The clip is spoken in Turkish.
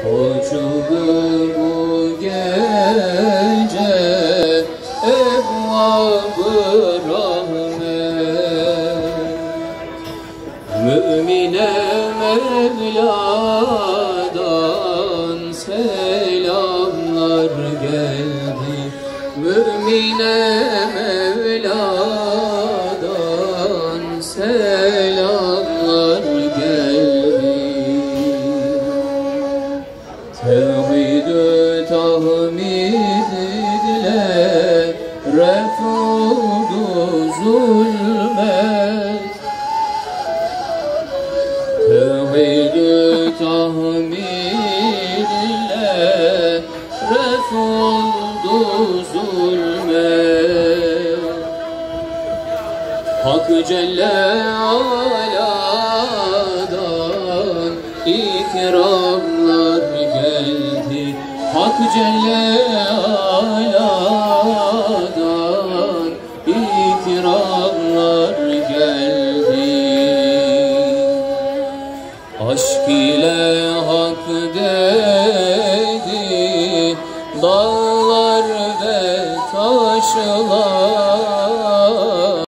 Açıldı bu gece ebvab-ı rahmet, Mümine Mevla'dan selamlar geldi. Mümine Mevla'dan selamlar geldi. Tevhid-ü tahmid-ile ref'u zulmet, Tevhid-ü tahmid-ile ref'u zulmet. Hak Celle Ala'dan ikramlar geldi. Hak Celle Ala'dan ikramlar geldi. Aşk ile hak dedi dağlar ve taşlar,